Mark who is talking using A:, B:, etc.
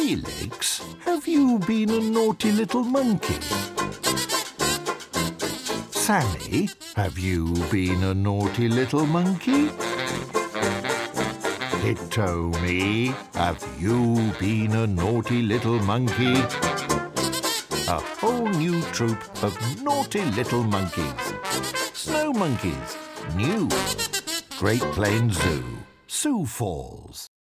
A: Felix, have you been a naughty little monkey? Sally, have you been a naughty little monkey? Hitomi, have you been a naughty little monkey? A whole new troop of naughty little monkeys. Snow monkeys, new. Great Plains Zoo, Sioux Falls.